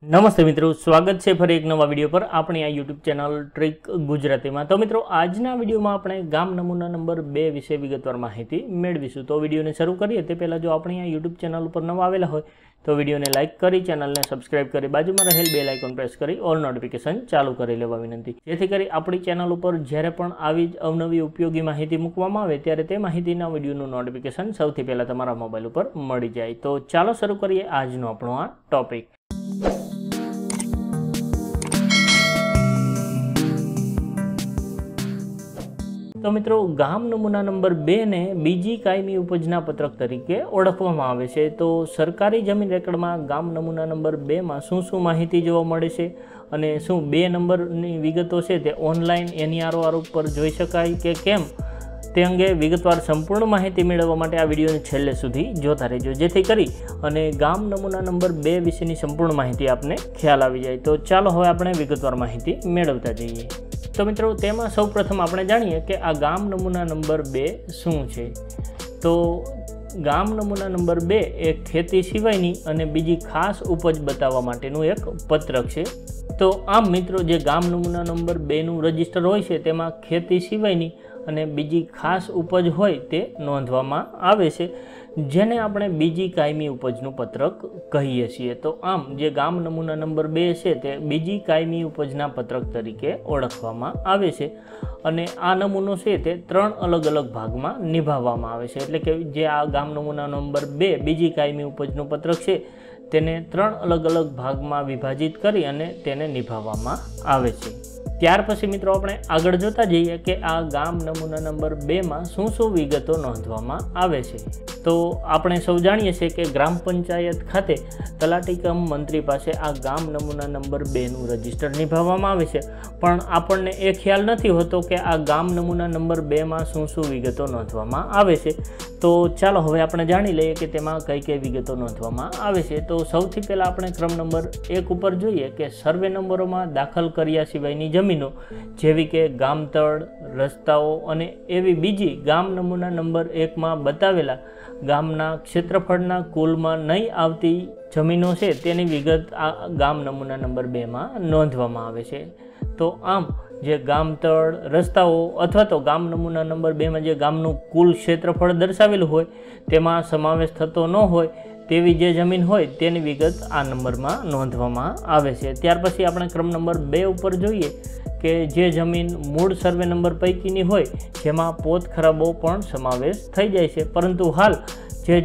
નમસ્તે મિત્રો, સ્વાગત છે ફરી એક નવા વિડીયો પર આપણી આ યુટ્યુબ ચેનલ ટ્રીક ગુજરાતીમાં। તો મિત્રો, આજના વિડીયોમાં આપણે ગામ નમૂના નંબર 2 વિશે વિગતવાર માહિતી મેળવીશું। તો વિડીયોને શરૂ કરીએ તે પહેલાં જો આપણી આ યુટ્યુબ ચેનલ ઉપર નવા આવેલા હોય તો વિડીયોને લાઇક કરી, ચેનલને સબસ્ક્રાઇબ કરી, બાજુમાં રહેલ બેલ આઇકોન પ્રેસ કરી ઓલ નોટિફિકેશન ચાલુ કરી લેવા વિનંતી, જેથી કરી આપણી ચેનલ ઉપર જ્યારે પણ આવી જ અવનવી ઉપયોગી માહિતી મૂકવામાં આવે ત્યારે તે માહિતીના વિડીયોનું નોટિફિકેશન સૌથી પહેલાં તમારા મોબાઈલ ઉપર મળી જાય। તો ચાલો શરૂ કરીએ આજનો આપણો આ ટોપિક। तो मित्रों, गाम नमूना नंबर 2 ने बीजी कायमी उपजना पत्रक तरीके ओळखवामां आवे छे। तो सरकारी जमीन रेकर्ड में गाम नमूना नंबर 2 में शुं माहिती जोवा मळे छे अने शुं 2 नंबरनी विगतो छे ते ऑनलाइन NEROR पर जोई शकाय के केम ते अंगे विगतवार संपूर्ण माहिती मेळववा माटे आ विडियोने छेल्ले सुधी जोता रहेजो, जेथी करी अने गाम नमूना नंबर 2 विशेनी संपूर्ण माहिती आपने ख्याल आवी जाय। तो चालो हवे आपणे विगतवार माहिती मेळवता जईए। तो मित्रों, तेमां सौप्रथम आपणे जाणीए के आ गाम नमूना नंबर 2 शुं छे। तो गाम नमूना नंबर 2 ए खेती सिवायनी अने बीजी खास उपज बताववा माटेनुं एक पत्रक छे। तो आम मित्रों, जे गाम नमूना नंबर 2 नुं रजिस्टर होय छे तेमां खेती सिवायनी अने बीजी खास उपज होय ते नोंधवामां आवे छे, जेने आपणे बीजी कायमी उपजनुं पत्रक कहीए छीए। तो आम जे गाम नमूना नंबर 2 छे ते बीजी कायमी उपजना पत्रक तरीके ओळखवामां आवे छे अने आ नमूनो छे ते 3 अलग अलग भागमां निभाववामां आवे छे। એટલે કે જે આ ગામ નમૂના નંબર 2 બીજી કાયમી ઉપજનું પત્રક છે તેને 3 अलग अलग ભાગમાં વિભાજિત કરી અને તેને નિભાવવામાં આવે છે। ત્યાર પછી મિત્રો આપણે આગળ જોતા જઈએ કે આ ગામ નમૂના નંબર 2 માં શું વિગતો નોંધવામાં આવે છે। તો આપણે સૌ જાણીએ છીએ કે ગ્રામ પંચાયત ખાતે તલાટી કમ મંત્રી પાસે આ ગામ નમૂના નંબર 2 નું રજિસ્ટર નિભાવવામાં આવે છે, પણ આપણને એ ખ્યાલ નથી હોતો કે આ ગામ નમૂના નંબર 2 માં શું વિગતો નોંધવામાં આવે છે। તો ચાલો હવે આપણે જાણી લઈએ કે તેમાં કઈ વિગતો નોંધવામાં આવે છે। તો સૌથી પહેલાં આપણે ક્રમ નંબર 1 ઉપર જોઈએ કે સર્વે નંબરોમાં દાખલ કર્યા સિવાયની જમીનો જેવી કે ગામતળ, રસ્તાઓ અને એવી બીજી ગામ નમૂના નંબર 1 માં બતાવેલા ગામના ક્ષેત્રફળના કુલમાં નહીં આવતી જમીનો છે તેની વિગત આ ગામ નમૂના નંબર 2 માં નોંધવામાં આવે છે। તો આમ જે ગામતળ, રસ્તાઓ અથવા તો ગામ નમૂના નંબર 2 માં જે ગામનું કુલ ક્ષેત્રફળ દર્શાવેલું હોય તેમાં સમાવેશ થતો ન હોય તેવી જે જમીન હોય તેની વિગત આ નંબરમાં નોંધવામાં આવે છે। ત્યાર પછી આપણે ક્રમ નંબર 2 ઉપર જોઈએ કે જે જમીન મૂળ સર્વે નંબર પૈકીની હોય જેમાં પોત ખરાબો પણ સમાવેશ થઈ જાય છે, પરંતુ હાલ જે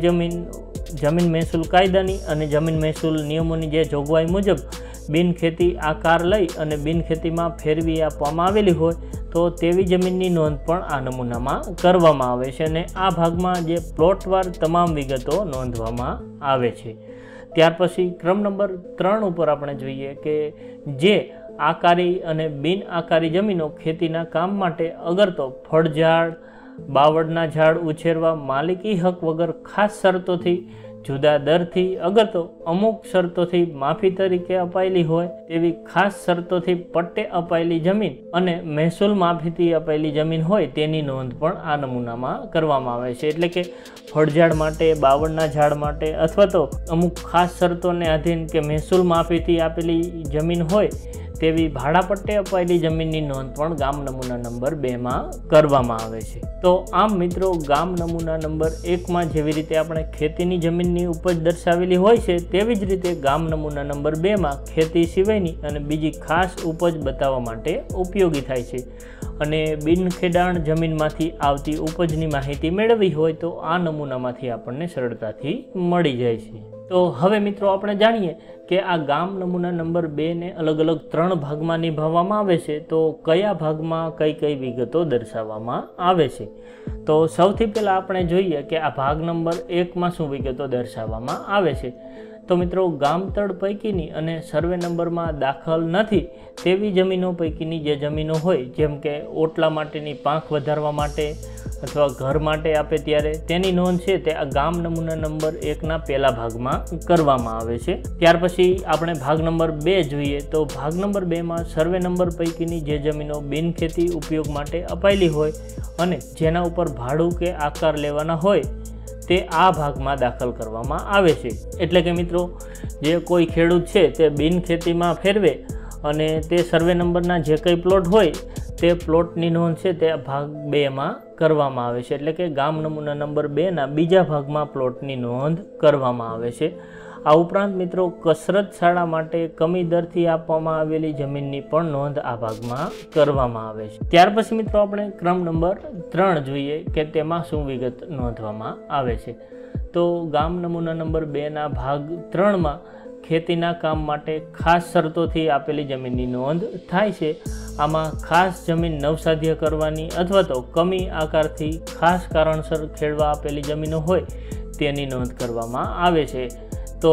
જમીન મહેસૂલ કાયદાની અને જમીન મહેસૂલ નિયમોની જે જોગવાઈ મુજબ બિનખેતી આકાર લઈ અને બિનખેતીમાં ફેરવી આપવામાં આવેલી હોય તો તેવી જમીનની નોંધ પણ આ નમૂનામાં કરવામાં આવે છે અને આ ભાગમાં જે પ્લોટવાર તમામ વિગતો નોંધવામાં આવે છે। ત્યાર પછી ક્રમ નંબર 3 ઉપર આપણે જોઈએ કે જે આકારી અને બિન આકારી જમીનો ખેતીના કામ માટે અગર તો ફળઝાડ, બાવળના ઝાડ ઉછેરવા માલિકી હક વગર ખાસ શરતોથી જુદા દરથી અગર તો અમુક શરતોથી માફી તરીકે અપાયેલી હોય તેવી ખાસ શરતોથી પટ્ટે અપાયેલી જમીન અને મહેસૂલ માફીથી અપાયેલી જમીન હોય તેની નોંધ પણ આ નમૂનામાં કરવામાં આવે છે। એટલે કે ફળઝાડ માટે, બાવળના ઝાડ માટે અથવા તો અમુક ખાસ શરતોને આધીન કે મહેસૂલ માફીથી આપેલી જમીન હોય તેવી ભાડા પટ્ટે અપાયેલી જમીનની નોંધ પણ ગામ નમૂના નંબર 2 માં કરવામાં આવે છે। તો આમ મિત્રો, ગામ નમૂના નંબર 1 માં જેવી રીતે આપણે ખેતીની જમીનની ઉપજ દર્શાવેલી હોય છે તેવી જ રીતે ગામ નમૂના નંબર 2 માં ખેતી સિવાયની અને બીજી ખાસ ઉપજ બતાવવા માટે ઉપયોગી થાય છે અને બિનખેડાણ જમીનમાંથી આવતી ઉપજની માહિતી મેળવવી હોય તો આ નમૂનામાંથી આપણને સરળતાથી મળી જાય છે। તો હવે મિત્રો આપણે જાણીએ કે આ ગામ નમૂના નંબર 2 ને અલગ અલગ 3 ભાગમાં નિભાવવામાં આવે છે તો કયા ભાગમાં કઈ વિગતો દર્શાવવામાં આવે છે। તો સૌથી પહેલાં આપણે જોઈએ કે આ ભાગ નંબર 1 માં શું વિગતો દર્શાવવામાં આવે છે। તો મિત્રો, ગામતળ પૈકીની અને સર્વે નંબરમાં દાખલ નથી તેવી જમીનો પૈકીની જે જમીનો હોય જેમ કે ઓટલા માટેની પાંખ વધારવા માટે અથવા ઘર માટે આપે ત્યારે તેની નોંધ છે તે આ ગામ નમૂના નંબર 1 ના પહેલા ભાગમાં કરવામાં આવે છે। ત્યાર પછી આપણે ભાગ નંબર 2 જોઈએ તો ભાગ નંબર 2 માં સર્વે નંબર પૈકીની જે જમીનો બિનખેતી ઉપયોગ માટે અપાયેલી હોય અને જેના ઉપર ભાડું કે આકાર લેવાના હોય તે આ ભાગમાં દાખલ કરવામાં આવે છે। એટલે કે મિત્રો જે કોઈ ખેડૂત છે તે બિન ખેતીમાં ફેરવે અને તે સર્વે નંબરના જે કંઈ પ્લોટ હોય તે પ્લોટની નોંધ છે તે ભાગ 2માં કરવામાં આવે છે। એટલે કે ગામ નમૂના નંબર 2ના બીજા ભાગમાં પ્લોટની નોંધ કરવામાં આવે છે। આ ઉપરાંત મિત્રો કસરત શાળા માટે કમી દરથી આપવામાં આવેલી જમીનની પણ નોંધ આ ભાગમાં કરવામાં આવે છે। ત્યાર પછી મિત્રો આપણે ક્રમ નંબર 3 જોઈએ કે તેમાં શું વિગત નોંધવામાં આવે છે। તો ગામ નમૂના નંબર 2ના ભાગ 3માં ખેતીના કામ માટે ખાસ શરતોથી આપેલી જમીનની નોંધ થાય છે। આમાં ખાસ જમીન નવસાધ્ય કરવાની અથવા તો કમી આકારથી ખાસ કારણસર ખેડવા આપેલી જમીનો હોય તેની નોંધ કરવામાં આવે છે। તો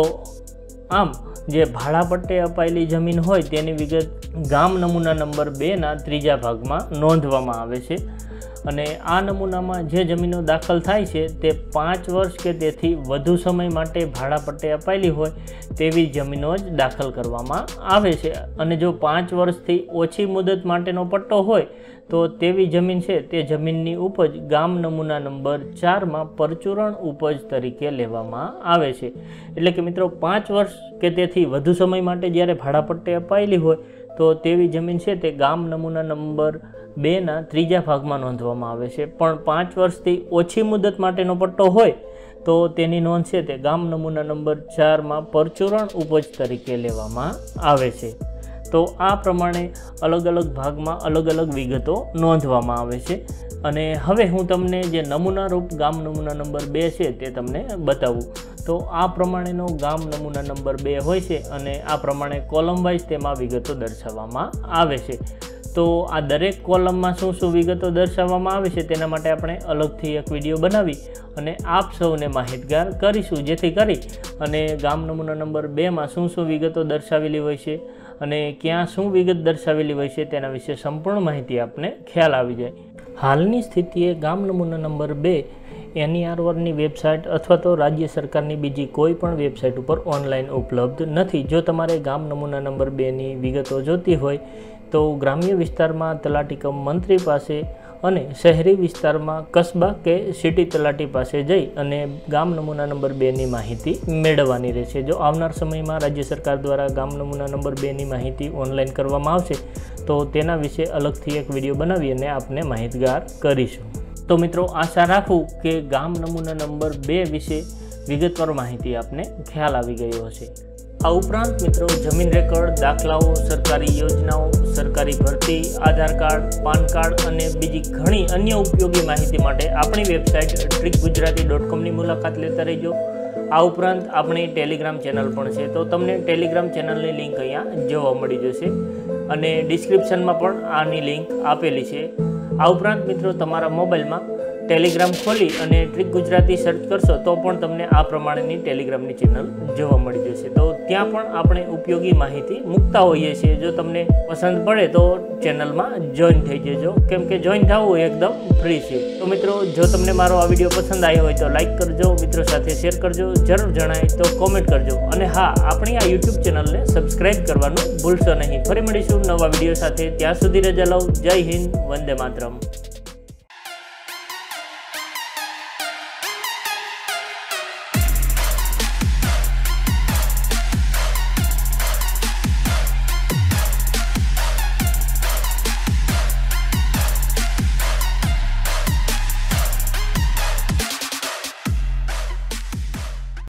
આમ જે ભાડા પટ્ટે અપાયેલી જમીન હોય તેની વિગત ગામ નમૂના નંબર 2ના ત્રીજા ભાગમાં નોંધવામાં આવે છે। અને આ નમૂનામાં જે જમીનો દાખલ થાય છે તે 5 વર્ષ કે તેથી વધુ સમય માટે ભાડા પટ્ટે અપાયેલી હોય તેવી જમીનો જ દાખલ કરવામાં આવે છે। અને જો 5 વર્ષથી ઓછી મુદત માટેનો પટ્ટો હોય તો તેવી જમીન છે તે જમીનની ઉપજ ગામ નમૂના નંબર 4માં પરચુરણ ઉપજ તરીકે લેવામાં આવે છે। એટલે કે મિત્રો 5 વર્ષ કે તેથી વધુ સમય માટે જ્યારે ભાડા પટ્ટે અપાયેલી હોય તો તેવી જમીન છે તે ગામ નમૂના નંબર 2ના ત્રીજા ભાગમાં નોંધવામાં આવે છે। પણ 5 વર્ષથી ઓછી મુદત માટેનો પટ્ટો હોય તો તેની નોંધ છે તે ગામ નમૂના નંબર 4માં પરચુરણ ઉપજ તરીકે લેવામાં આવે છે। તો આ પ્રમાણે અલગ અલગ ભાગમાં અલગ અલગ વિગતો નોંધવામાં આવે છે। અને હવે હું તમને જે નમૂના રૂપ ગામ નમૂના નંબર 2 છે તે તમને બતાવું। તો આ પ્રમાણેનો ગામ નમૂના નંબર 2 હોય છે અને આ પ્રમાણે કોલમ વાઇઝ તેમાં વિગતો દર્શાવવામાં આવે છે। તો આ દરેક કોલમમાં શું શું વિગતો દર્શાવવામાં આવે છે તેના માટે આપણે અલગથી એક વિડીયો બનાવી અને આપ સૌને માહિતગાર કરીશું, જેથી કરી અને ગામ નમૂના નંબર 2માં શું શું વિગતો દર્શાવેલી હોય છે અને ક્યાં શું વિગત દર્શાવેલી હોય છે તેના વિશે સંપૂર્ણ માહિતી આપને ખ્યાલ આવી જાય। હાલની સ્થિતિએ ગામ નમૂના નંબર 2 NER-ની વેબસાઇટ અથવા તો રાજ્ય સરકારની બીજી કોઈ પણ વેબસાઇટ ઉપર ઓનલાઈન ઉપલબ્ધ નથી। જો તમારે ગામ નમૂના નંબર 2ની વિગતો જોતી હોય તો ગ્રામ્ય વિસ્તારમાં તલાટી કમ મંત્રી પાસે અને શહેરી વિસ્તારમાં કસ્બા કે સિટી તલાટી પાસે જઈ અને ગામ નમૂના નંબર 2ની માહિતી મેળવવાની રહેશે। જો આવનાર સમયમાં રાજ્ય સરકાર દ્વારા ગામ નમૂના નંબર 2ની માહિતી ઓનલાઈન કરવામાં આવશે તો તેના વિશે અલગથી એક વિડીયો બનાવી અને આપને માહિતગાર કરીશું। તો મિત્રો આશા રાખું કે ગામ નમૂના નંબર 2 વિશે વિગતવાર માહિતી આપને ખ્યાલ આવી ગયો હશે। આ ઉપરાંત મિત્રો જમીન રેકર્ડ, દાખલાઓ, સરકારી યોજનાઓ, સરકારી ભરતી, આધાર કાર્ડ, પાન કાર્ડ અને બીજી ઘણી અન્ય ઉપયોગી માહિતી માટે આપણી વેબસાઇટ trickgujarati.comની મુલાકાત લેતા રહેજો। આ ઉપરાંત આપણી ટેલિગ્રામ ચેનલ પણ છે, તો તમને ટેલિગ્રામ ચેનલની લિંક અહીંયા જોવા મળી જશે અને ડિસ્ક્રિપ્શનમાં પણ આની લિંક આપેલી છે। આ ઉપરાંત મિત્રો તમારા મોબાઈલમાં ટેલિગ્રામ ખોલી અને ટ્રીક ગુજરાતી સર્ચ કરશો તો પણ તમને આ પ્રમાણેની ટેલિગ્રામની ચેનલ જોવા મળી જશે। તો ત્યાં પણ આપણે ઉપયોગી માહિતી મૂકતા હોઈએ છીએ। જો તમને પસંદ પડે તો ચેનલમાં જોઈન થઈ જજો, કેમ કે જોઈન થવું એકદમ ફ્રી છે। તો મિત્રો જો તમને મારો આ વિડીયો પસંદ આવ્યો હોય તો લાઈક કરજો, મિત્રો સાથે શેર કરજો, જરૂર જણાય તો કોમેન્ટ કરજો અને હા, આપણી આ યુટ્યુબ ચેનલને સબસ્ક્રાઈબ કરવાનું ભૂલશો નહીં। ફરી મળીશું નવા વિડીયો સાથે, ત્યાં સુધી રજા લઉં। જય હિન્દ, વંદે માતરમ।